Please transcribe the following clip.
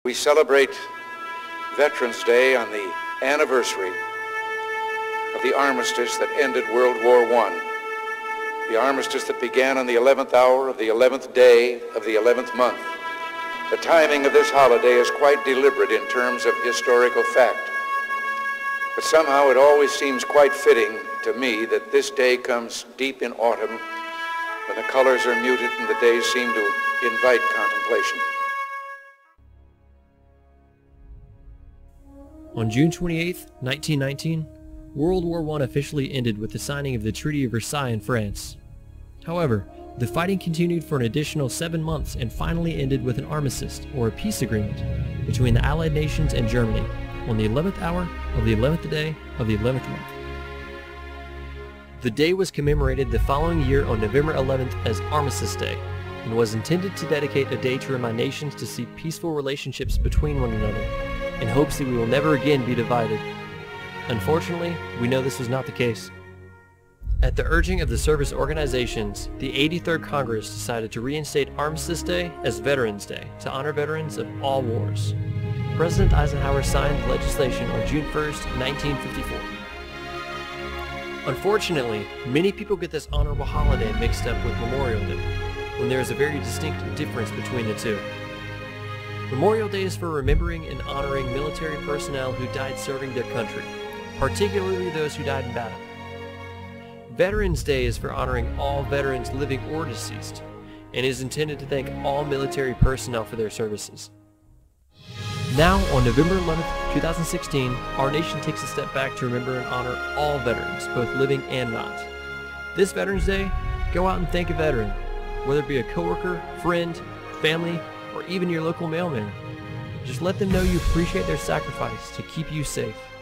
We celebrate Veterans Day on the anniversary of the armistice that ended World War I, the armistice that began on the 11th hour of the 11th day of the 11th month. The timing of this holiday is quite deliberate in terms of historical fact, but somehow it always seems quite fitting to me that this day comes deep in autumn when the colors are muted and the days seem to invite contemplation. On June 28, 1919, World War I officially ended with the signing of the Treaty of Versailles in France. However, the fighting continued for an additional 7 months and finally ended with an armistice, or a peace agreement, between the Allied nations and Germany on the 11th hour of the 11th day of the 11th month. The day was commemorated the following year on November 11th as Armistice Day, and was intended to dedicate a day to remind nations to seek peaceful relationships between one another, in hopes that we will never again be divided. Unfortunately, we know this was not the case. At the urging of the service organizations, the 83rd Congress decided to reinstate Armistice Day as Veterans Day to honor veterans of all wars. President Eisenhower signed the legislation on June 1st, 1954. Unfortunately, many people get this honorable holiday mixed up with Memorial Day, when there is a very distinct difference between the two. Memorial Day is for remembering and honoring military personnel who died serving their country, particularly those who died in battle. Veterans Day is for honoring all veterans living or deceased, and is intended to thank all military personnel for their services. Now, on November 11th, 2016, our nation takes a step back to remember and honor all veterans, both living and not. This Veterans Day, go out and thank a veteran, whether it be a coworker, friend, family, or even your local mailman. Just let them know you appreciate their sacrifice to keep you safe.